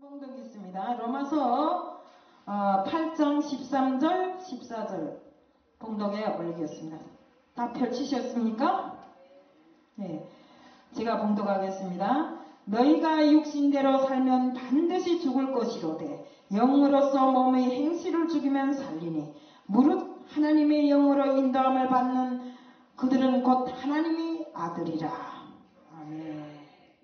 봉독이 있습니다. 로마서 8장 13절 14절 봉독에 올리겠습니다. 다 펼치셨습니까? 네, 제가 봉독하겠습니다. 너희가 육신대로 살면 반드시 죽을 것이로되 영으로서 몸의 행실을 죽이면 살리니 무릇 하나님의 영으로 인도함을 받는 그들은 곧 하나님의 아들이라. 아멘.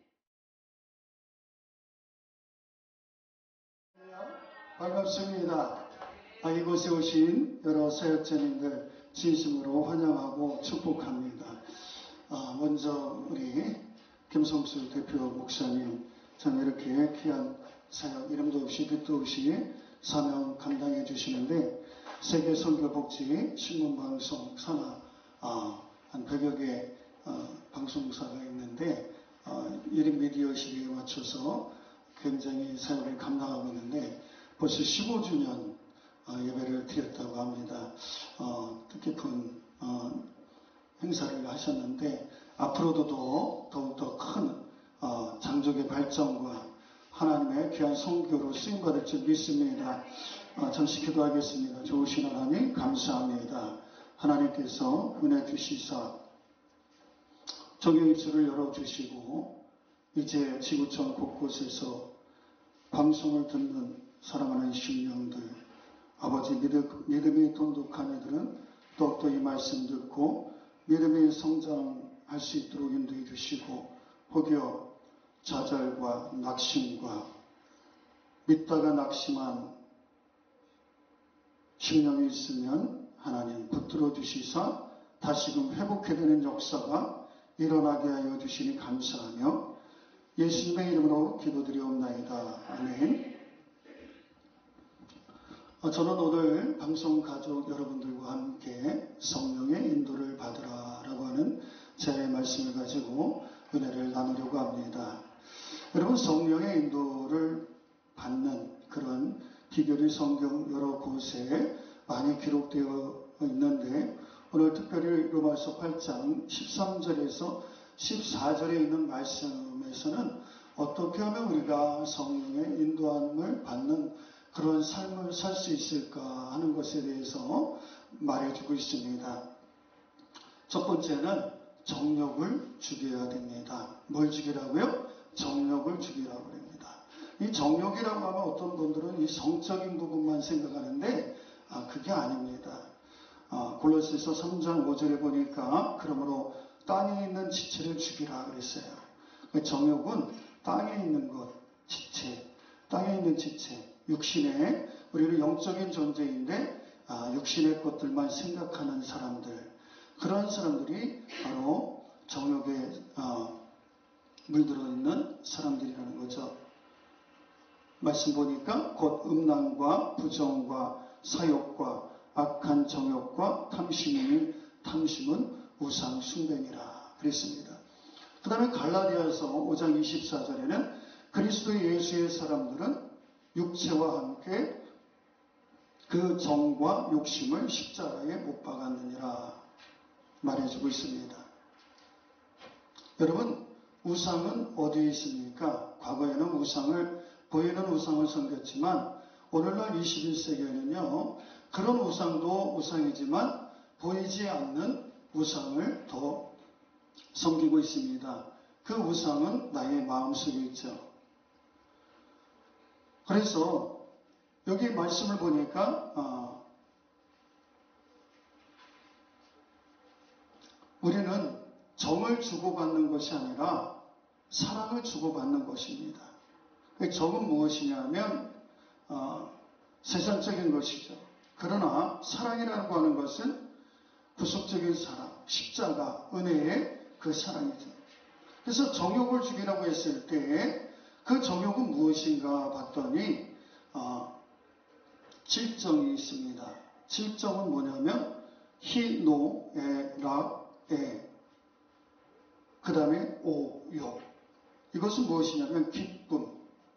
반갑습니다. 이곳에 오신 여러 사역자님들 진심으로 환영하고 축복합니다. 먼저 우리 김성수 대표 목사님, 참 이렇게 귀한 사역, 이름도 없이 빛도 없이 사명 감당해 주시는데, 세계 선교복지 신문방송 산하 한 100여 개 방송사가 있는데 1인 미디어 시대에 맞춰서 굉장히 사역을 감당하고 있는데, 벌써 15주년 예배를 드렸다고 합니다. 뜻깊은 행사를 하셨는데 앞으로도 더욱더 큰 장족의 발전과 하나님의 귀한 선교로 쓰임받을 줄 믿습니다. 잠시 기도하겠습니다. 좋으신 하나님 감사합니다. 하나님께서 은혜 주시사 정령 입술을 열어주시고 이제 지구촌 곳곳에서 방송을 듣는 사랑하는 심령들, 아버지 믿음이 돈독한 이들은 더욱더 이 말씀 듣고 믿음이 성장할 수 있도록 인도해 주시고, 혹여 좌절과 낙심과 믿다가 낙심한 심령이 있으면 하나님 붙들어 주시사 다시금 회복해되는 역사가 일어나게 하여 주시니 감사하며 예수님의 이름으로 기도드리옵나이다. 아멘. 저는 오늘 방송 가족 여러분들과 함께 성령의 인도를 받으라라고 하는 제의 말씀을 가지고 은혜를 나누려고 합니다. 여러분, 성령의 인도를 받는 그런 비결이 성경 여러 곳에 많이 기록되어 있는데, 오늘 특별히 로마서 8장 13절에서 14절에 있는 말씀에서는 어떻게 하면 우리가 성령의 인도함을 받는 그런 삶을 살 수 있을까 하는 것에 대해서 말해주고 있습니다. 첫 번째는 정욕을 죽여야 됩니다. 뭘 죽이라고요? 정욕을 죽이라고 합니다. 이 정욕이라고 하면 어떤 분들은 이 성적인 부분만 생각하는데 그게 아닙니다. 골로새서 3장 5절에 보니까 그러므로 땅에 있는 지체를 죽이라 그랬어요. 정욕은 땅에 있는 것, 지체, 땅에 있는 지체, 육신의, 우리는 영적인 존재인데 육신의 것들만 생각하는 사람들, 그런 사람들이 바로 정욕에 물들어 있는 사람들이라는 거죠. 말씀 보니까 곧 음란과 부정과 사욕과 악한 정욕과 탐심이니 탐심은 우상 숭배니라 그랬습니다. 그 다음에 갈라디아서 5장 24절에는 그리스도 예수의 사람들은 육체와 함께 그 정과 욕심을 십자가에 못 박았느니라 말해주고 있습니다. 여러분, 우상은 어디에 있습니까? 과거에는 보이는 우상을 섬겼지만 오늘날 21세기에는요, 그런 우상도 우상이지만 보이지 않는 우상을 더 섬기고 있습니다. 그 우상은 나의 마음속에 있죠. 그래서 여기 말씀을 보니까 우리는 정을 주고받는 것이 아니라 사랑을 주고받는 것입니다. 정은 무엇이냐면 세상적인 것이죠. 그러나 사랑이라고 하는 것은 구속적인 사랑, 십자가, 은혜의 그 사랑이죠. 그래서 정욕을 죽이라고 했을 때 그 정욕은 무엇인가 봤더니 7정이 있습니다. 7정은 뭐냐면 희, 노, 에, 락, 에, 그 다음에 오, 욕. 이것은 무엇이냐면 기쁨,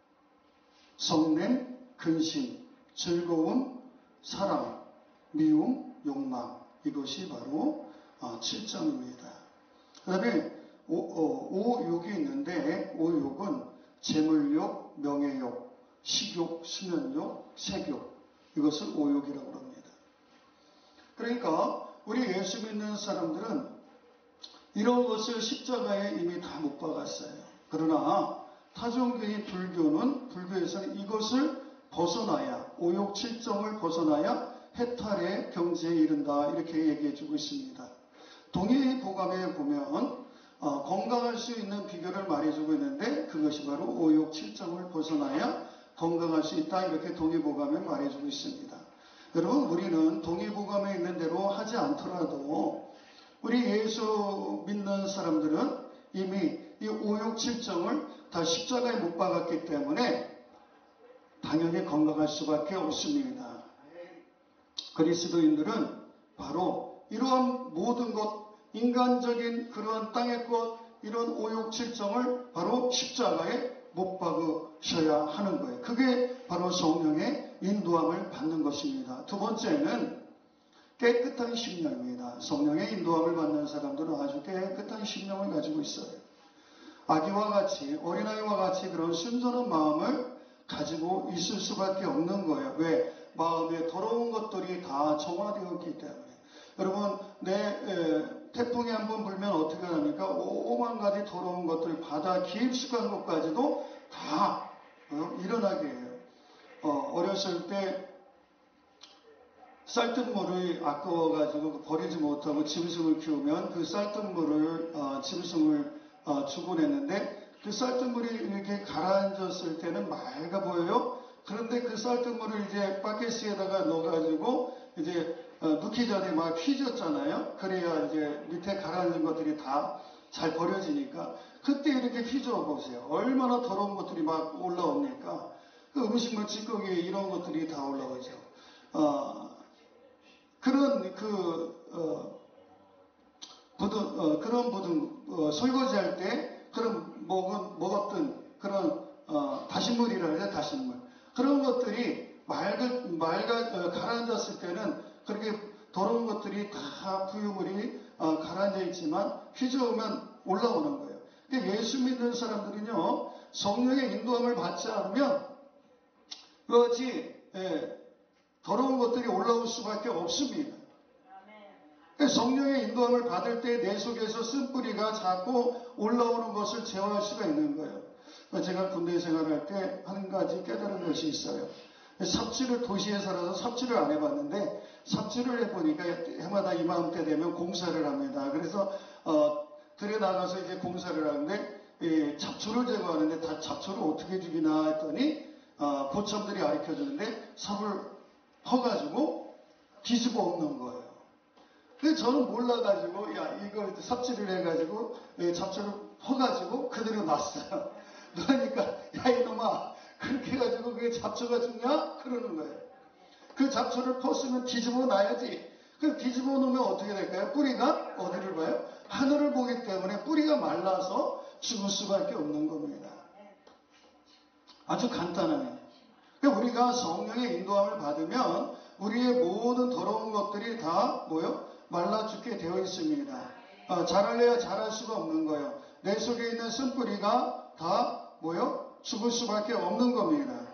성냄, 근심, 즐거움, 사랑, 미움, 욕망. 이것이 바로 7정입니다. 그 다음에 오욕이 있는데 오욕은 재물욕, 명예욕, 식욕, 수면욕, 색욕, 이것을 오욕이라고 합니다. 그러니까 우리 예수 믿는 사람들은 이런 것을 십자가에 이미 다 못 박았어요. 그러나 타종교인 불교에서는 이것을 벗어나야, 오욕 칠정을 벗어나야 해탈의 경지에 이른다, 이렇게 얘기해 주고 있습니다. 동의보감에 보면 건강할 수 있는 비결을 말해주고 있는데 그것이 바로 오욕 칠정을 벗어나야 건강할 수 있다, 이렇게 동의보감에 말해주고 있습니다. 여러분, 우리는 동의보감에 있는 대로 하지 않더라도 우리 예수 믿는 사람들은 이미 이 오욕 칠정을 다 십자가에 못 박았기 때문에 당연히 건강할 수밖에 없습니다. 그리스도인들은 바로 이러한 모든 것, 인간적인 그러한 땅의 것, 이런 오욕 칠정을 바로 십자가에 못 박으셔야 하는 거예요. 그게 바로 성령의 인도함을 받는 것입니다. 두 번째는 깨끗한 심령입니다. 성령의 인도함을 받는 사람들은 아주 깨끗한 심령을 가지고 있어요. 아기와 같이, 어린아이와 같이 그런 순전한 마음을 가지고 있을 수밖에 없는 거예요. 왜? 마음에 더러운 것들이 다 정화되었기 때문에. 여러분, 태풍이 한번 불면 어떻게 합니까? 오만 가지 더러운 것들, 바다 깊숙한 것까지도 다 일어나게 해요. 어렸을 때 쌀뜨물을 아까워가지고 버리지 못하고 짐승을 키우면 그 쌀뜨물을 짐승을 주곤 했는데, 그 쌀뜨물이 이렇게 가라앉았을 때는 맑아 보여요. 그런데 그 쌀뜨물을 이제 바켓에다가 넣어가지고 이제 넣기 전에 막 휘졌잖아요. 그래야 이제 밑에 가라앉은 것들이 다 잘 버려지니까. 그때 이렇게 휘저어 보세요. 얼마나 더러운 것들이 막 올라옵니까? 그 음식물 찌꺼기 이런 것들이 다 올라오죠. 그런 설거지할 때 그런 먹었던 그런 다신물이라 그래요. 다신물. 그런 것들이 가라앉았을 때는 그렇게 더러운 것들이 다 부유물이 가라앉아 있지만 휘저으면 올라오는 거예요. 그러니까 예수 믿는 사람들은요, 성령의 인도함을 받지 않으면 그것이 더러운 것들이 올라올 수밖에 없습니다. 성령의 인도함을 받을 때 내 속에서 쓴뿌리가 자꾸 올라오는 것을 제어할 수가 있는 거예요. 제가 군대 생활할 때 한 가지 깨달은 것이 있어요. 삽질을, 도시에 살아서 삽질을 안 해봤는데 삽질을 해보니까 해마다 이맘때 되면 공사를 합니다. 그래서 들에 나가서 이제 공사를 하는데 잡초를 제거하는데 다 잡초를 어떻게 죽이나 했더니 고참들이 가르쳐 주는데 삽을 퍼가지고 뒤집어 엎는 거예요. 근데 저는 몰라가지고 이걸 삽질을 해가지고 잡초를 퍼가지고 그대로 놨어요. 그러니까 이놈아, 그렇게 해가지고 그게 잡초가 죽냐? 그러는 거예요. 그 잡초를 퍼으면 뒤집어 놔야지. 그 뒤집어 놓으면 어떻게 될까요? 뿌리가 어디를 봐요? 하늘을 보기 때문에 뿌리가 말라서 죽을 수밖에 없는 겁니다. 아주 간단해요. 그러니까 우리가 성령의 인도함을 받으면 우리의 모든 더러운 것들이 다 말라 죽게 되어 있습니다. 자랄래야 자랄 수가 없는 거예요. 내 속에 있는 쓴뿌리가 다 죽을 수밖에 없는 겁니다.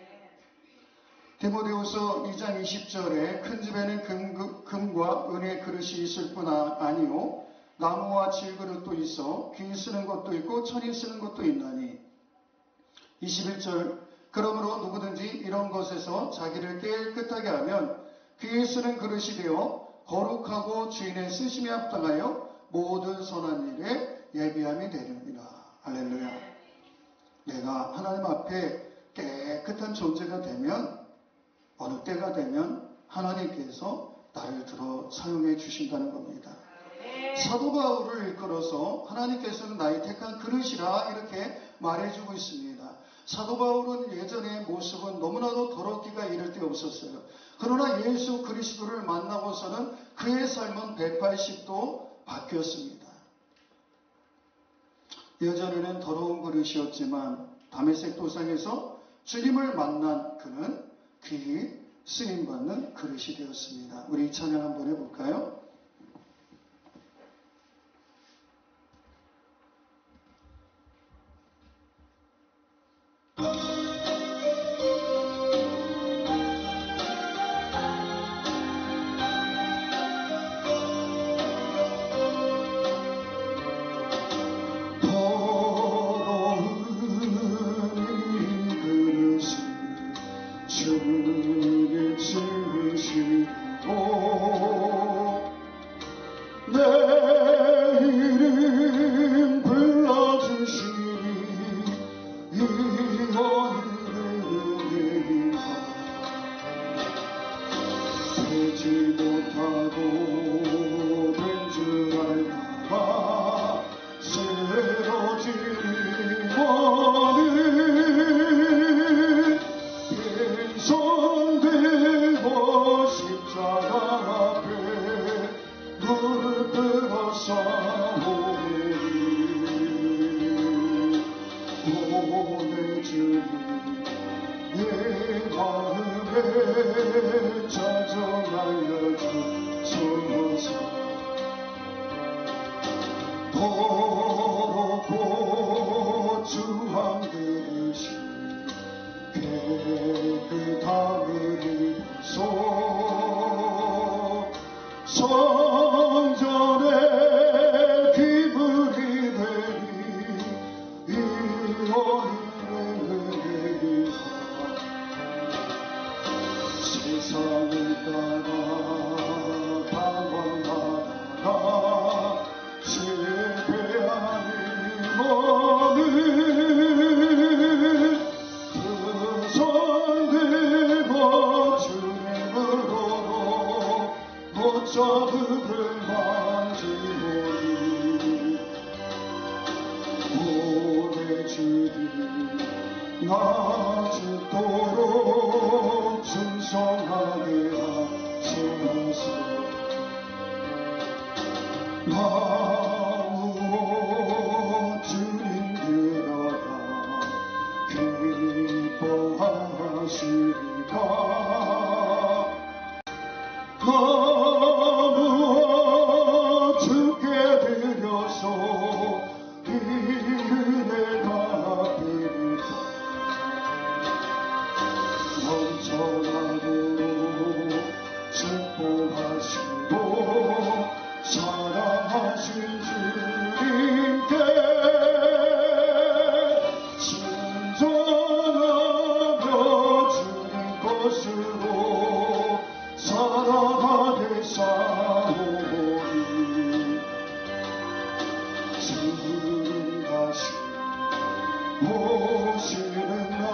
디모데후서 2장 20절에 큰 집에는 금과 은의 그릇이 있을 뿐 아니요 나무와 질그릇도 있어 귀 쓰는 것도 있고 천이 쓰는 것도 있나니. 21절 그러므로 누구든지 이런 것에서 자기를 깨끗하게 하면 귀에 쓰는 그릇이 되어 거룩하고 주인의 쓰심에 합당하여 모든 선한 일에 예비함이 되느니라. 할렐루야. 내가 하나님 앞에 깨끗한 존재가 되면 어느 때가 되면 하나님께서 나를 들어 사용해 주신다는 겁니다. 사도 바울을 이끌어서 하나님께서는 나의 택한 그릇이라 이렇게 말해주고 있습니다. 사도 바울은 예전의 모습은 너무나도 더럽기가 이를 데 없었어요. 그러나 예수 그리스도를 만나고서는 그의 삶은 180도 바뀌었습니다. 예전에는 더러운 그릇이었지만 다메섹 도상에서 주님을 만난 그는 귀히 쓰임받는 그릇이 되었습니다. 우리 찬양 한번 해볼까요? 마음에 자주 알려주소서. 더럽고 주한 그릇이 깨끗함을 입소. 성전에 기물이 되니 이 어린을 내리라. 세상을 따라 방황하다가 실패하는 몸을 그 손 들고 주님으로 못잡음을 만지노니 보내주리. 나 죽도록 충성하게 하소서. 나 주님 들어가 기뻐하시리까. 나누어 주께 드려서 이 은혜 갚으리까. 넘쳐나고 축복하시고 사랑하신 주님께 순종하며 주님 것으로 살아가게 싸우리. 주님 다시 오시는 날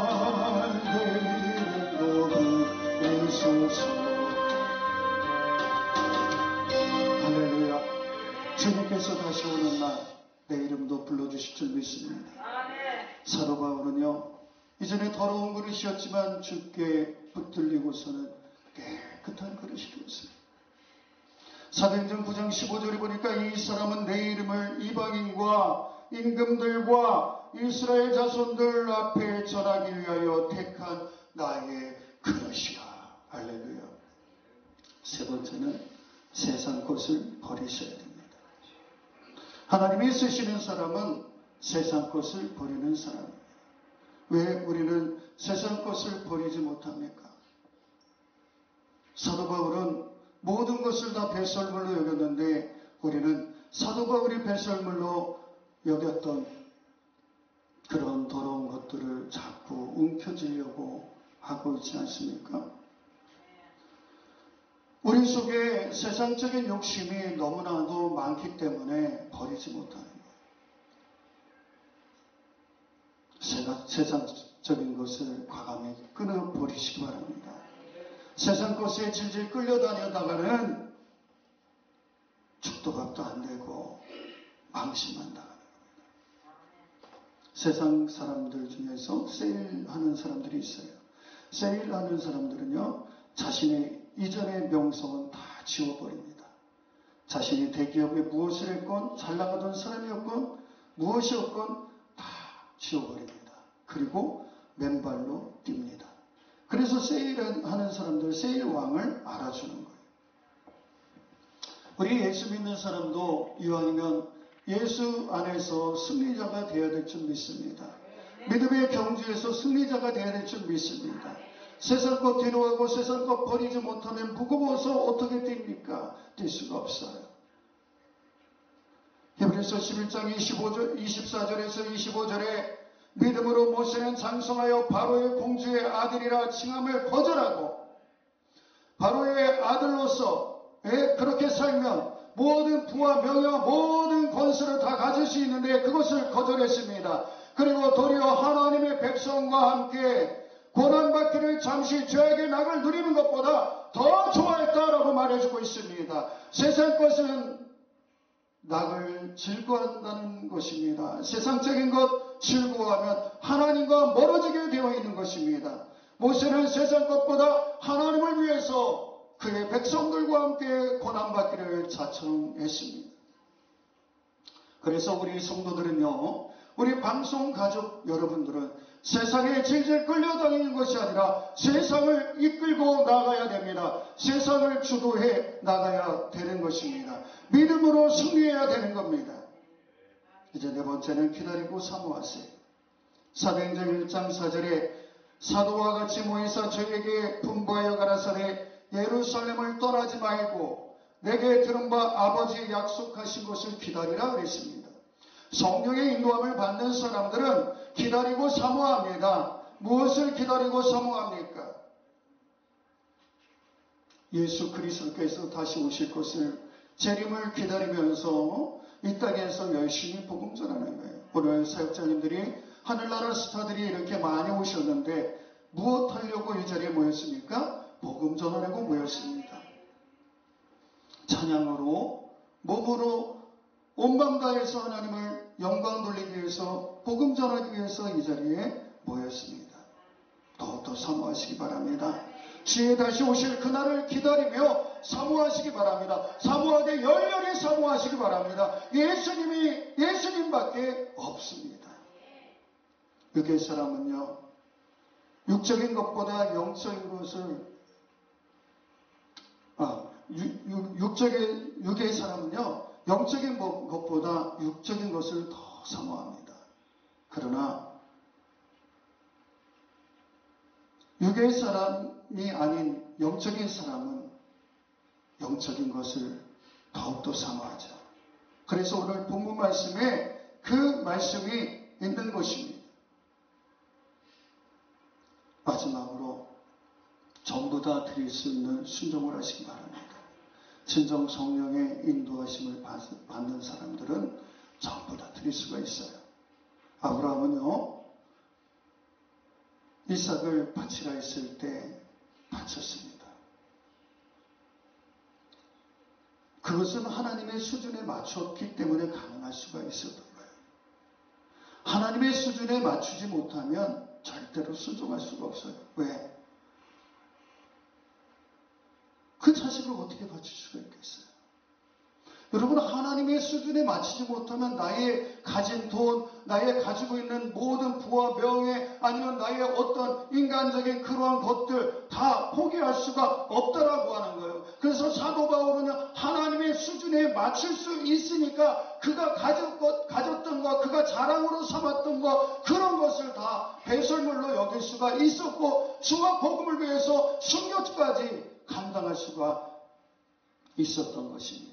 내일도 부르소서. 할렐루야. 주님께서 다시 오는 날 내 이름도 불러주실 줄 믿습니다. 사도 바울은요, 이전에 더러운 그릇이었지만 주께 붙들리고서는 깨끗한 그릇이 되었습니다. 사도행전 9장 15절에 보니까 이 사람은 내 이름을 이방인과 임금들과 이스라엘 자손들 앞에 전하기 위하여 택한 나의 그릇이라. 할렐루야. 세 번째는 세상 것을 버리셔야 됩니다. 하나님이 쓰시는 사람은 세상 것을 버리는 사람입니다. 왜 우리는 세상 것을 버리지 못합니까? 사도 바울은 모든 것을 다 배설물로 여겼는데 우리는 사도 바울이 배설물로 여겼던 그런 더러운 것들을 자꾸 움켜쥐려고 하고 있지 않습니까? 우리 속에 세상적인 욕심이 너무나도 많기 때문에 버리지 못하는 거예요. 세상적인 것을 과감히 끊어버리시기 바랍니다. 세상 것에 질질 끌려다니다가는 축도밥도 안 되고 망신만 당하는 겁니다. 세상 사람들 중에서 세일하는 사람들이 있어요. 세일하는 사람들은요, 자신의 이전의 명성은 다 지워버립니다. 자신이 대기업에 무엇을 했건, 잘 나가던 사람이었건, 무엇이었건 다 지워버립니다. 그리고 맨발로 뜁니다. 그래서 세일하는 사람들, 세일왕을 알아주는 거예요. 우리 예수 믿는 사람도 이왕이면 예수 안에서 승리자가 되어야 될 줄 믿습니다. 믿음의 경주에서 승리자가 되어야 될 줄 믿습니다. 세상 것 뒤로하고 세상 것 버리지 못하면 무거워서 어떻게 됩니까? 될 수가 없어요. 히브리서 11장 24절에서 25절에 믿음으로 모세는 장성하여 바로의 공주의 아들이라 칭함을 거절하고 바로의 아들로서 그렇게 살면 모든 부와 명예와 모든 권세를 다 가질 수 있는데 그것을 거절했습니다. 그리고 도리어 하나님의 백성과 함께 고난받기를 잠시 죄악의 낙을 누리는 것보다 더 좋아했다라고 말해주고 있습니다. 세상 것은 낙을 즐거워한다는 것입니다. 세상적인 것 즐거워하면 하나님과 멀어지게 되어 있는 것입니다. 모세는 세상 것보다 하나님을 위해서 그의 백성들과 함께 고난받기를 자청했습니다. 그래서 우리 성도들은요, 우리 방송 가족 여러분들은 세상에 질질 끌려다니는 것이 아니라 세상을 이끌고 나가야 됩니다. 세상을 주도해 나가야 되는 것입니다. 믿음으로 승리해야 되는 겁니다. 이제 네 번째는 기다리고 사모하세요. 사도행전 1장 4절에 사도와 같이 모이사 저에게 분부하여 가라사대 예루살렘을 떠나지 말고 내게 들은 바 아버지의 약속하신 것을 기다리라 그랬습니다. 성령의 인도함을 받는 사람들은 기다리고 사모합니다. 무엇을 기다리고 사모합니까? 예수 그리스도께서 다시 오실 것을 재림을 기다리면서 이 땅에서 열심히 복음 전하는 거예요. 오늘 사역자님들이 하늘나라 스타들이 이렇게 많이 오셨는데 무엇 하려고 이 자리에 모였습니까? 복음 전하려고 모였습니다. 찬양으로 몸으로 온 마음 다해서 하나님을 영광 돌리기 위해서 복음 전하기 위해서 이 자리에 모였습니다. 더욱더 사모하시기 바랍니다. 주의 다시 오실 그날을 기다리며 사모하시기 바랍니다. 사모하되 열렬히 사모하시기 바랍니다. 예수님밖에 없습니다. 육의 사람은요, 육적인 것보다 영적인 것을 육의 사람은요, 영적인 것보다 육적인 것을 더 사모합니다. 그러나 육의 사람이 아닌 영적인 사람은 영적인 것을 더욱더 사모하죠. 그래서 오늘 본문 말씀에 그 말씀이 있는 것입니다. 마지막으로 전부 다 드릴 수 있는 순종을 하시기 바랍니다. 진정 성령의 인도하심을 받는 사람들은 전부 다 드릴 수가 있어요. 아브라함은요, 이삭을 바치라 했을 때 바쳤습니다. 그것은 하나님의 수준에 맞췄기 때문에 가능할 수가 있었던 거예요. 하나님의 수준에 맞추지 못하면 절대로 순종할 수가 없어요. 왜? 그 자식을 어떻게 바칠 수가 있겠어요? 여러분, 하나님의 수준에 맞추지 못하면 나의 가진 돈, 나의 가지고 있는 모든 부와 명예, 아니면 나의 어떤 인간적인 그러한 것들 다 포기할 수가 없다라고 하는 거예요. 그래서 사도 바울은 하나님의 수준에 맞출 수 있으니까 그가 가졌던 것, 그가 자랑으로 삼았던 것, 그런 것을 다 배설물로 여길 수가 있었고, 주와 복음을 위해서 순교까지 감당할 수가 있었던 것입니다.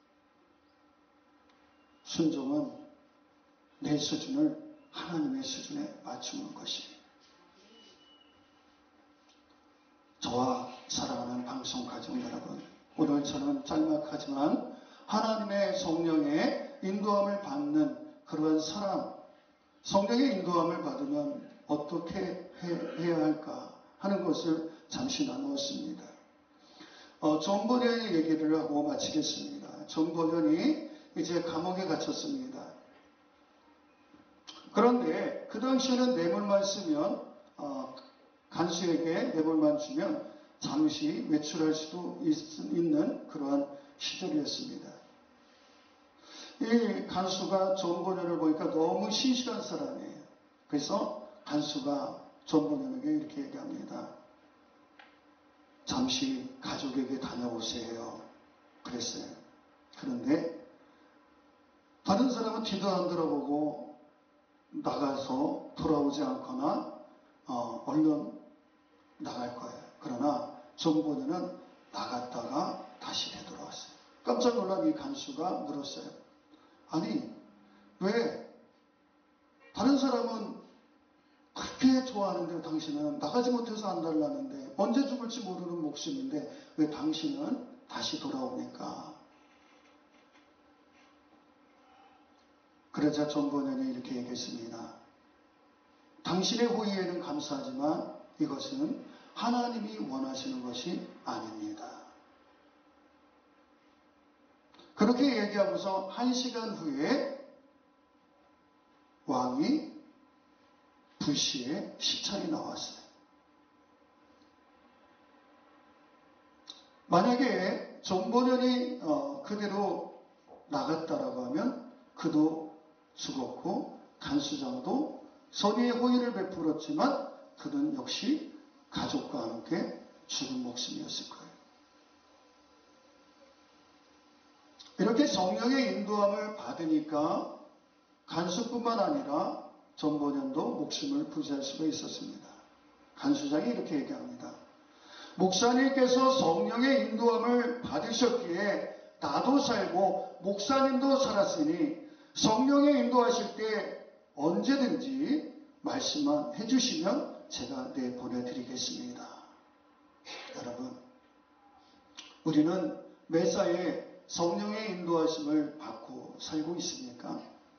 순종은 내 수준을 하나님의 수준에 맞추는 것입니다. 저와 사랑하는 방송 가족 여러분, 오늘 저는 짤막하지만 하나님의 성령의 인도함을 받는 그러한 사람, 성령의 인도함을 받으면 어떻게 해야 할까 하는 것을 잠시 나누었습니다. 존 버년의 얘기를 하고 마치겠습니다. 존 버년이 이제 감옥에 갇혔습니다. 그런데 그 당시에는 뇌물만 쓰면 간수에게 뇌물만 주면 잠시 외출할 수도 있는 그러한 시절이었습니다. 이 간수가 존 버년을 보니까 너무 신실한 사람이에요. 그래서 간수가 존 버년에게 이렇게 얘기합니다. 잠시 가족에게 다녀오세요. 그랬어요. 그런데 다른 사람은 뒤도 안 돌아보고 나가서 돌아오지 않거나 얼른 나갈 거예요. 그러나 존 버년은 나갔다가 다시 되돌아왔어요. 깜짝 놀란 이 간수가 물었어요. 아니, 왜 다른 사람은 그렇게 좋아하는데 당신은 나가지 못해서 안 달라는데 언제 죽을지 모르는 목숨인데 왜 당신은 다시 돌아오니까? 그러자 존 버년이 이렇게 얘기했습니다. 당신의 호의에는 감사하지만 이것은 하나님이 원하시는 것이 아닙니다. 그렇게 얘기하고서 1시간 후에 왕이 불시에 시찰이 나왔어요. 만약에 존 버년이 그대로 나갔다라고 하면 그도 죽었고 간수장도 선의의 호의를 베풀었지만 그는 역시 가족과 함께 죽은 목숨이었을 거예요. 이렇게 성령의 인도함을 받으니까 간수뿐만 아니라 전본연도 목숨을 부지할 수가 있었습니다. 간수장이 이렇게 얘기합니다. 목사님께서 성령의 인도함을 받으셨기에 나도 살고 목사님도 살았으니 성령의 인도하실 때 언제든지 말씀만 해주시면 제가 내보내드리겠습니다. 여러분, 우리는 매사에 성령의 인도하심을 받고 살고 있습니까?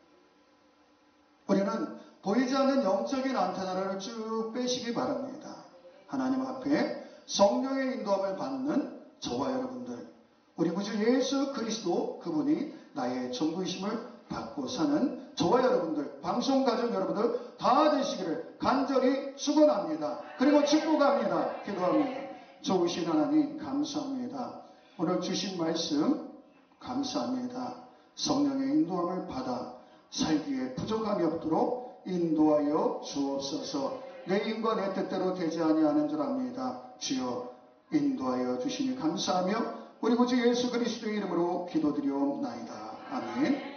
우리는 보이지 않는 영적인 안테나를 쭉 빼시기 바랍니다. 하나님 앞에 성령의 인도함을 받는 저와 여러분들, 우리 구주 예수 그리스도 그분이 나의 전부이심을 받고 사는 저와 여러분들, 방송가족 여러분들 다 되시기를 간절히 축원합니다. 그리고 축복합니다. 기도합니다. 좋으신 하나님 감사합니다. 오늘 주신 말씀 감사합니다. 성령의 인도함을 받아 살기에 부족함이 없도록 인도하여 주옵소서. 내 힘과 내 뜻대로 되지 아니하는 줄 압니다. 주여 인도하여 주시니 감사하며 우리 구주 예수 그리스도의 이름으로 기도드리옵나이다. 아멘.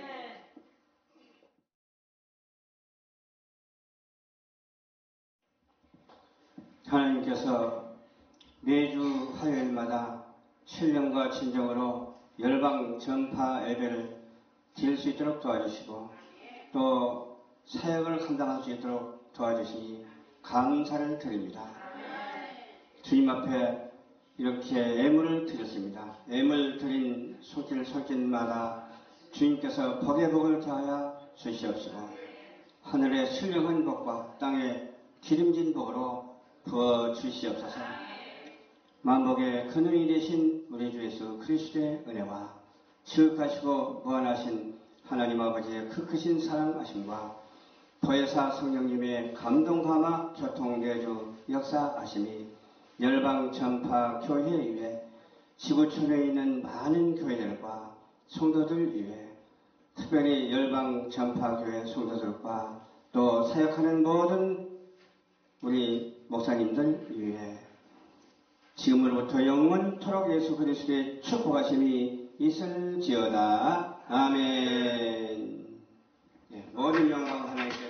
하나님께서 매주 화요일마다 신령과 진정으로 열방 전파 예배를 드릴 수 있도록 도와주시고 또 사역을 감당할 수 있도록 도와주시니 감사를 드립니다. 주님 앞에 이렇게 예물을 드렸습니다. 예물 드린 손길마다 주님께서 복의 복을 더하여 주시옵시고 하늘의 신령한 복과 땅의 기름진 복으로 부어 주시옵소서. 만복의 근원이 되신 우리 주 예수 그리스도의 은혜와 지극하시고 무한하신 하나님 아버지의 그 크신 사랑하심과 보혜사 성령님의 감동감화 교통대주 역사하심이 열방 전파 교회 이외 지구촌에 있는 많은 교회들과 성도들 이외 특별히 열방 전파 교회 성도들과 또 사역하는 모든 우리 목사님들 위해 지금으로부터 영원토록 예수 그리스도의 축복하심이 있을지어다. 아멘. 모든 영광 하나님께